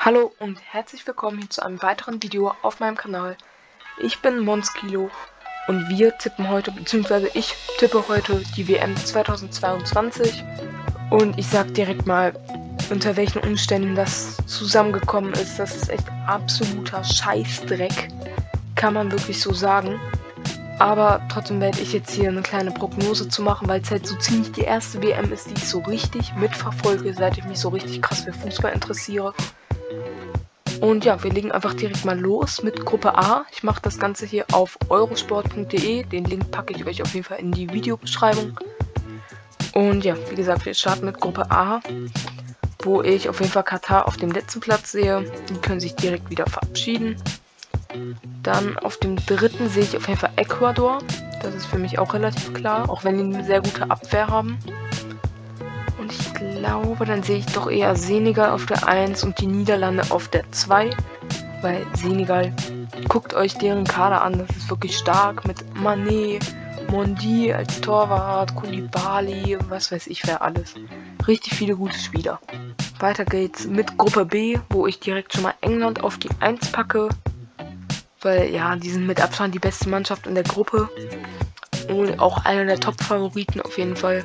Hallo und herzlich willkommen hier zu einem weiteren Video auf meinem Kanal. Ich bin Monskilo und wir tippen heute, beziehungsweise ich tippe heute die WM 2022 und ich sag direkt mal, unter welchen Umständen das zusammengekommen ist. Das ist echt absoluter Scheißdreck, kann man wirklich so sagen. Aber trotzdem werde ich jetzt hier eine kleine Prognose zu machen, weil es halt so ziemlich die erste WM ist, die ich so richtig mitverfolge, seit ich mich so richtig krass für Fußball interessiere. Und ja, wir legen einfach direkt mal los mit Gruppe A. Ich mache das Ganze hier auf eurosport.de. Den Link packe ich euch auf jeden Fall in die Videobeschreibung. Und ja, wie gesagt, wir starten mit Gruppe A, wo ich auf jeden Fall Katar auf dem letzten Platz sehe. Die können sich direkt wieder verabschieden. Dann auf dem dritten sehe ich auf jeden Fall Ecuador. Das ist für mich auch relativ klar, auch wenn die eine sehr gute Abwehr haben. Und ich glaube, dann sehe ich doch eher Senegal auf der 1 und die Niederlande auf der 2. Weil Senegal, guckt euch deren Kader an, das ist wirklich stark mit Mané, Mondi als Torwart, Koulibaly, was weiß ich wer alles. Richtig viele gute Spieler. Weiter geht's mit Gruppe B, wo ich direkt schon mal England auf die 1 packe. Weil ja, die sind mit Abstand die beste Mannschaft in der Gruppe. Und auch einer der Top-Favoriten auf jeden Fall.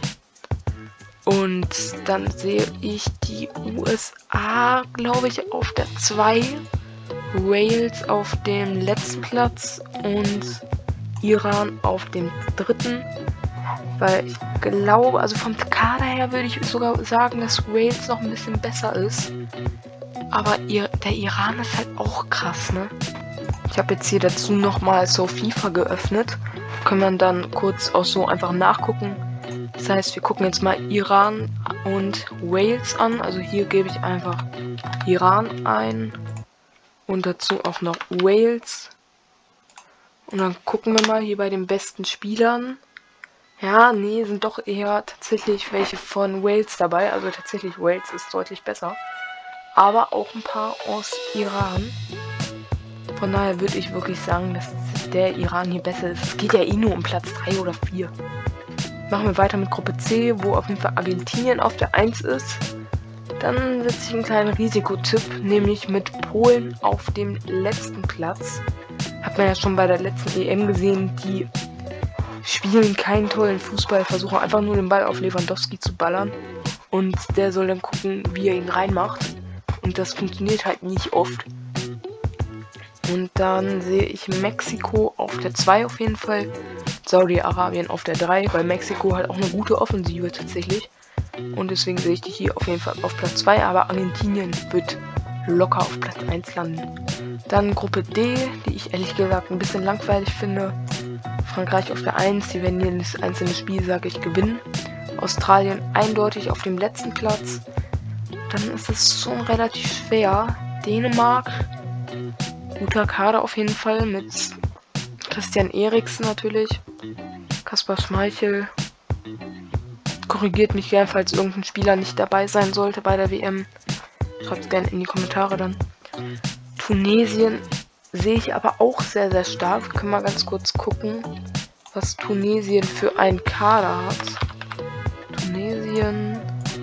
Und dann sehe ich die USA, glaube ich, auf der 2. Wales auf dem letzten Platz und Iran auf dem 3. Weil ich glaube, also vom Kader her würde ich sogar sagen, dass Wales noch ein bisschen besser ist. Aber der Iran ist halt auch krass, ne? Ich habe jetzt hier dazu nochmal so FIFA geöffnet. Kann man dann kurz auch so einfach nachgucken. Das heißt, wir gucken jetzt mal Iran und Wales an. Also hier gebe ich einfach Iran ein und dazu auch noch Wales. Und dann gucken wir mal hier bei den besten Spielern. Ja, nee, sind doch eher tatsächlich welche von Wales dabei. Also tatsächlich Wales ist deutlich besser. Aber auch ein paar aus Iran. Von daher würde ich wirklich sagen, dass der Iran hier besser ist. Es geht ja eh nur um Platz 3 oder 4. Machen wir weiter mit Gruppe C, wo auf jeden Fall Argentinien auf der 1 ist. Dann setze ich einen kleinen Risikotipp, nämlich mit Polen auf dem letzten Platz. Hat man ja schon bei der letzten EM gesehen, die spielen keinen tollen Fußball, versuchen einfach nur den Ball auf Lewandowski zu ballern. Und der soll dann gucken, wie er ihn reinmacht. Und das funktioniert halt nicht oft. Und dann sehe ich Mexiko auf der 2 auf jeden Fall. Saudi-Arabien auf der 3, weil Mexiko hat auch eine gute Offensive tatsächlich. Und deswegen sehe ich die hier auf jeden Fall auf Platz 2, aber Argentinien wird locker auf Platz 1 landen. Dann Gruppe D, die ich ehrlich gesagt ein bisschen langweilig finde. Frankreich auf der 1, die werden jedes einzelne Spiel, sage ich, gewinnen. Australien eindeutig auf dem letzten Platz. Dann ist es schon relativ schwer. Dänemark, guter Kader auf jeden Fall mit Christian Eriksen natürlich. Kasper Schmeichel. Korrigiert mich gern, falls irgendein Spieler nicht dabei sein sollte bei der WM. Schreibt es gerne in die Kommentare dann. Tunesien sehe ich aber auch sehr, sehr stark. Wir können mal ganz kurz gucken, was Tunesien für einen Kader hat. Tunesien.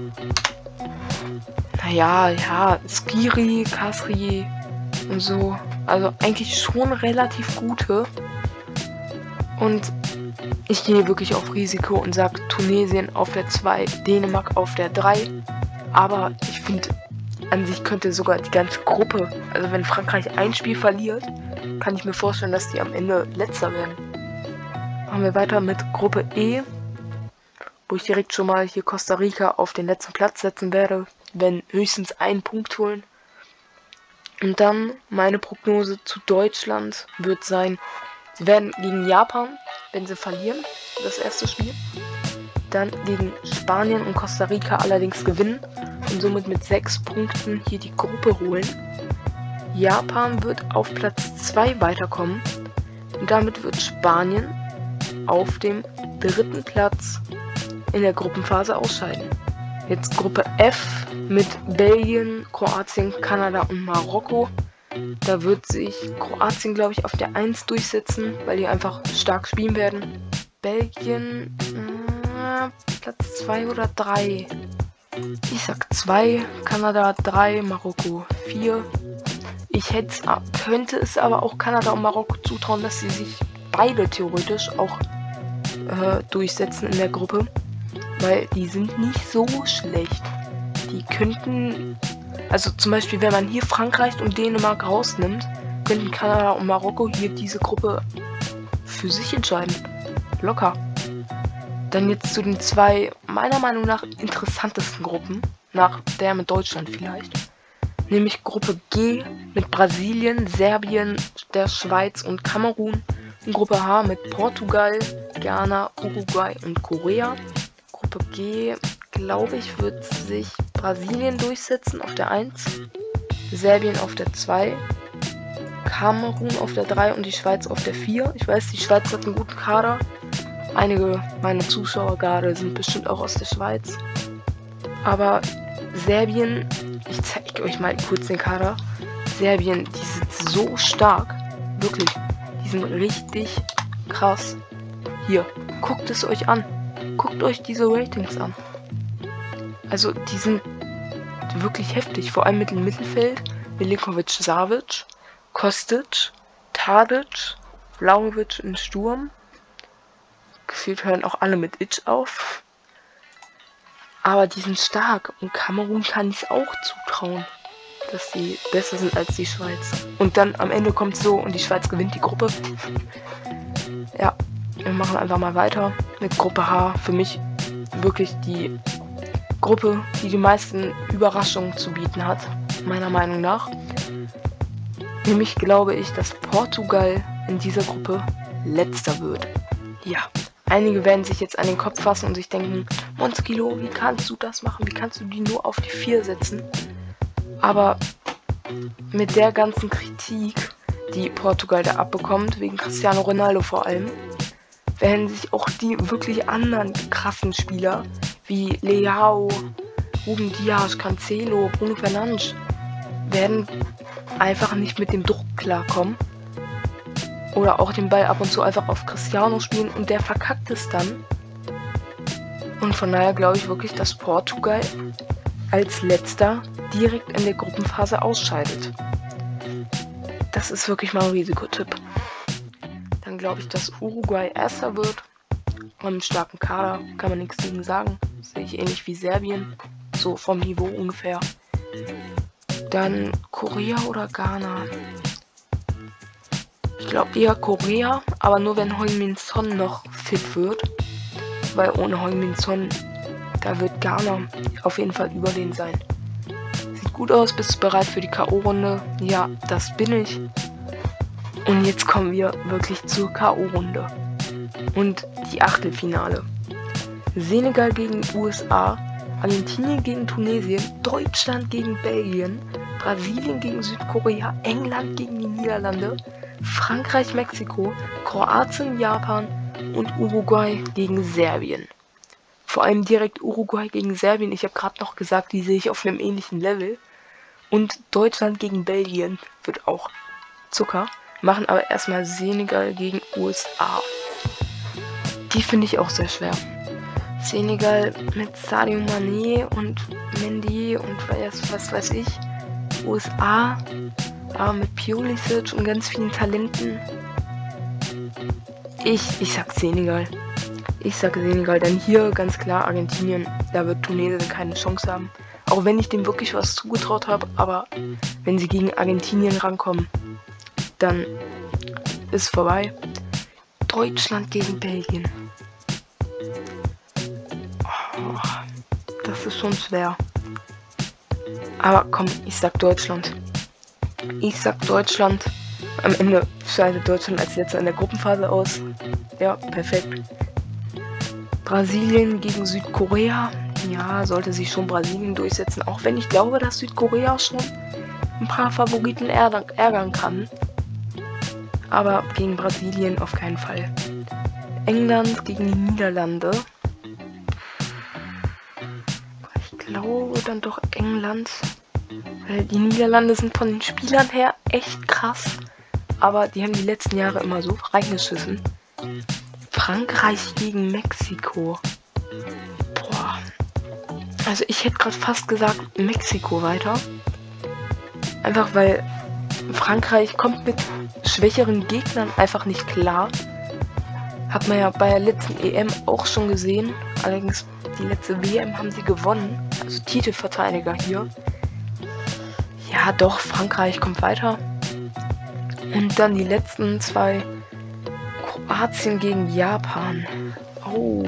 Naja, ja, Skiri, Kasri und so. Also eigentlich schon relativ gute. Und ich gehe wirklich auf Risiko und sage Tunesien auf der 2, Dänemark auf der 3. Aber ich finde, an sich könnte sogar die ganze Gruppe, also wenn Frankreich ein Spiel verliert, kann ich mir vorstellen, dass die am Ende letzter werden. Machen wir weiter mit Gruppe E, wo ich direkt schon mal hier Costa Rica auf den letzten Platz setzen werde, wenn höchstens einen Punkt holen. Und dann meine Prognose zu Deutschland wird sein, sie werden gegen Japan, wenn sie verlieren, das erste Spiel, dann gegen Spanien und Costa Rica allerdings gewinnen und somit mit 6 Punkten hier die Gruppe holen. Japan wird auf Platz 2 weiterkommen und damit wird Spanien auf dem 3. Platz in der Gruppenphase ausscheiden. Jetzt Gruppe F mit Belgien, Kroatien, Kanada und Marokko. Da wird sich Kroatien, glaube ich, auf der 1 durchsetzen, weil die einfach stark spielen werden. Belgien, Platz 2 oder 3. Ich sag 2, Kanada 3, Marokko 4. Könnte es aber auch Kanada und Marokko zutrauen, dass sie sich beide theoretisch auch durchsetzen in der Gruppe. Weil die sind nicht so schlecht. Die könnten, also zum Beispiel, wenn man hier Frankreich und Dänemark rausnimmt, könnten Kanada und Marokko hier diese Gruppe für sich entscheiden. Locker. Dann jetzt zu den 2, meiner Meinung nach, interessantesten Gruppen. Nach der mit Deutschland vielleicht. Nämlich Gruppe G mit Brasilien, Serbien, der Schweiz und Kamerun. Und Gruppe H mit Portugal, Ghana, Uruguay und Korea. Gruppe G, glaube ich, wird sich Brasilien durchsetzen auf der 1, Serbien auf der 2, Kamerun auf der 3 und die Schweiz auf der 4. Ich weiß, die Schweiz hat einen guten Kader. Einige meiner Zuschauer gerade sind bestimmt auch aus der Schweiz. Aber Serbien, ich zeige euch mal kurz den Kader. Serbien, die sind so stark. Wirklich, die sind richtig krass. Hier, guckt es euch an. Guckt euch diese Ratings an. Also, die sind wirklich heftig. Vor allem mit dem Mittelfeld. Milinkovic, Savic, Kostic, Tadic, Vlahovic im Sturm. Gefühlt hören auch alle mit Itch auf. Aber die sind stark. Und Kamerun kann ich es auch zutrauen, dass sie besser sind als die Schweiz. Und dann am Ende kommt es so und die Schweiz gewinnt die Gruppe. Ja. Wir machen einfach mal weiter mit Gruppe H. Für mich wirklich die Gruppe, die die meisten Überraschungen zu bieten hat, meiner Meinung nach. Nämlich glaube ich, dass Portugal in dieser Gruppe letzter wird. Ja, einige werden sich jetzt an den Kopf fassen und sich denken, Monskilo, wie kannst du das machen? Wie kannst du die nur auf die 4 setzen? Aber mit der ganzen Kritik, die Portugal da abbekommt, wegen Cristiano Ronaldo vor allem, werden sich auch die wirklich anderen krassen Spieler wie Leao, Ruben Dias, Cancelo, Bruno Fernandes werden einfach nicht mit dem Druck klarkommen. Oder auch den Ball ab und zu einfach auf Cristiano spielen und der verkackt es dann. Und von daher glaube ich wirklich, dass Portugal als letzter direkt in der Gruppenphase ausscheidet. Das ist wirklich mal ein Risikotipp. Dann glaube ich, dass Uruguay erster wird. Mit einem starken Kader kann man nichts gegen sagen. Sehe ich ähnlich wie Serbien. So vom Niveau ungefähr. Dann Korea oder Ghana. Ich glaube eher Korea, aber nur wenn Heung-min Son noch fit wird. Weil ohne Heung-min Son, da wird Ghana auf jeden Fall über den sein. Sieht gut aus, bist du bereit für die K.O.-Runde? Ja, das bin ich. Und jetzt kommen wir wirklich zur K.O.-Runde. Und die Achtelfinale. Senegal gegen USA, Argentinien gegen Tunesien, Deutschland gegen Belgien, Brasilien gegen Südkorea, England gegen die Niederlande, Frankreich, Mexiko, Kroatien, Japan und Uruguay gegen Serbien. Vor allem direkt Uruguay gegen Serbien. Ich habe gerade noch gesagt, die sehe ich auf einem ähnlichen Level. Und Deutschland gegen Belgien wird auch Zucker. Machen aber erstmal Senegal gegen USA. Die finde ich auch sehr schwer. Senegal mit Sadio Mané und Mendy und was weiß ich. USA mit Pulisic und ganz vielen Talenten. Ich sag Senegal. Ich sag Senegal, denn hier ganz klar Argentinien, da wird Tunesien keine Chance haben. Auch wenn ich dem wirklich was zugetraut habe, aber wenn sie gegen Argentinien rankommen, dann ist vorbei. Deutschland gegen Belgien. Oh, das ist schon schwer. Aber komm, ich sag Deutschland. Ich sag Deutschland. Am Ende scheidet Deutschland als letzter in der Gruppenphase aus. Ja, perfekt. Brasilien gegen Südkorea. Ja, sollte sich schon Brasilien durchsetzen. Auch wenn ich glaube, dass Südkorea schon ein paar Favoriten ärgern kann. Aber gegen Brasilien auf keinen Fall. England gegen die Niederlande. Ich glaube dann doch England. Weil die Niederlande sind von den Spielern her echt krass. Aber die haben die letzten Jahre immer so reingeschissen. Frankreich gegen Mexiko. Boah. Also ich hätte gerade fast gesagt Mexiko weiter. Einfach weil Frankreich kommt mit schwächeren Gegnern einfach nicht klar. Hat man ja bei der letzten EM auch schon gesehen. Allerdings die letzte WM haben sie gewonnen. Also Titelverteidiger hier. Ja doch, Frankreich kommt weiter. Und dann die letzten zwei. Kroatien gegen Japan. Oh.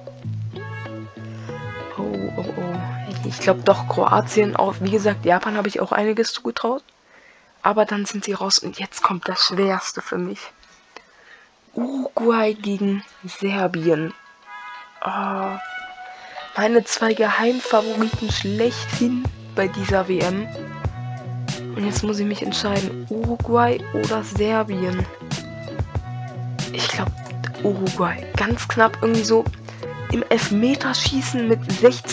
Ich glaube doch Kroatien. Auch wie gesagt, Japan habe ich auch einiges zugetraut. Aber dann sind sie raus und jetzt kommt das Schwerste für mich. Uruguay gegen Serbien. Oh, meine zwei Geheimfavoriten schlechthin bei dieser WM. Und jetzt muss ich mich entscheiden, Uruguay oder Serbien. Ich glaube Uruguay. Ganz knapp irgendwie so im Elfmeterschießen mit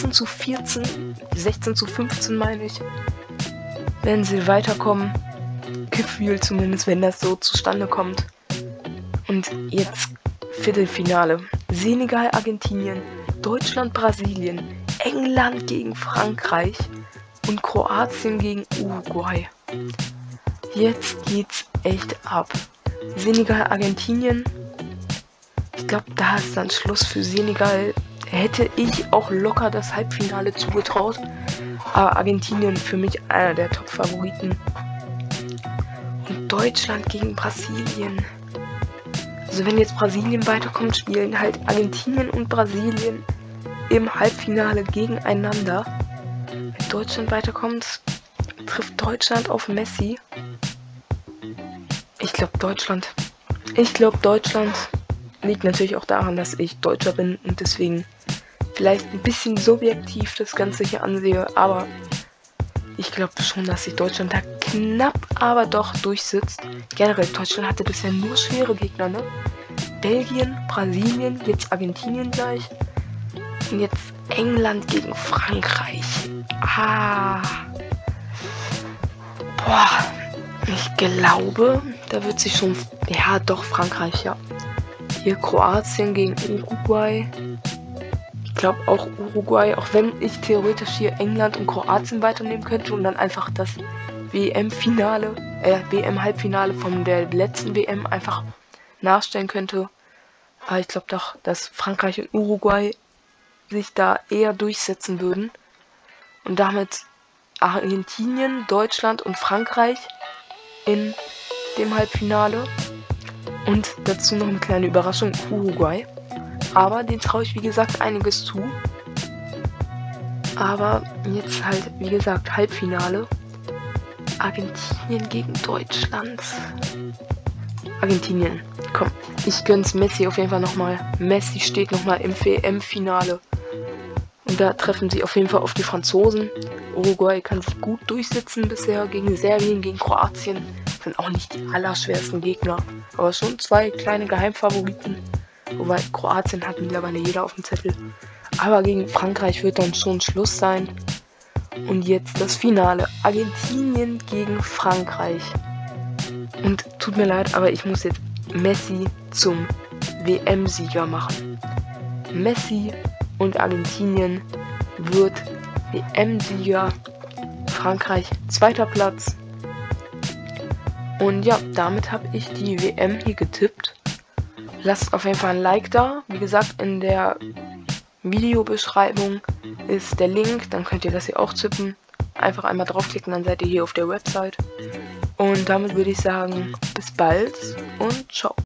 16:14, meine ich. Wenn sie weiterkommen. Gefühl zumindest, wenn das so zustande kommt. Und jetzt Viertelfinale. Senegal, Argentinien, Deutschland, Brasilien, England gegen Frankreich und Kroatien gegen Uruguay. Jetzt geht's echt ab. Senegal, Argentinien. Ich glaube, da ist dann Schluss für Senegal. Hätte ich auch locker das Halbfinale zugetraut. Aber Argentinien für mich einer der Top-Favoriten. Und Deutschland gegen Brasilien. Also wenn jetzt Brasilien weiterkommt, spielen halt Argentinien und Brasilien im Halbfinale gegeneinander. Wenn Deutschland weiterkommt, trifft Deutschland auf Messi. Ich glaube Deutschland. Liegt natürlich auch daran, dass ich Deutscher bin und deswegen vielleicht ein bisschen subjektiv das Ganze hier ansehe, aber ich glaube schon, dass sich Deutschland da knapp, aber doch durchsitzt. Generell, Deutschland hatte bisher nur schwere Gegner, ne? Belgien, Brasilien, jetzt Argentinien gleich. Und jetzt England gegen Frankreich. Boah, ich glaube, da wird sich schon... Ja, doch, Frankreich, ja. Hier Kroatien gegen Uruguay. Ich glaube auch Uruguay, auch wenn ich theoretisch hier England und Kroatien weiternehmen könnte und dann einfach das WM-Halbfinale von der letzten WM einfach nachstellen könnte. Aber ich glaube doch, dass Frankreich und Uruguay sich da eher durchsetzen würden. Und damit Argentinien, Deutschland und Frankreich in dem Halbfinale. Und dazu noch eine kleine Überraschung, Uruguay. Aber den traue ich, wie gesagt, einiges zu. Aber jetzt halt, wie gesagt, Halbfinale. Argentinien gegen Deutschland. Argentinien. Komm, ich gönn's Messi auf jeden Fall nochmal. Messi steht nochmal im WM-Finale. Und da treffen sie auf jeden Fall auf die Franzosen. Uruguay kann sich gut durchsetzen bisher gegen Serbien, gegen Kroatien. Sind auch nicht die allerschwersten Gegner. Aber schon zwei kleine Geheimfavoriten. Wobei Kroatien hat mittlerweile jeder auf dem Zettel. Aber gegen Frankreich wird dann schon Schluss sein. Und jetzt das Finale. Argentinien gegen Frankreich. Und tut mir leid, aber ich muss jetzt Messi zum WM-Sieger machen. Messi und Argentinien wird WM-Sieger. Frankreich 2. Platz. Und ja, damit habe ich die WM hier getippt. Lasst auf jeden Fall ein Like da. Wie gesagt, in der Videobeschreibung ist der Link. Dann könnt ihr das hier auch tippen. Einfach einmal draufklicken, dann seid ihr hier auf der Website. Und damit würde ich sagen, bis bald und ciao.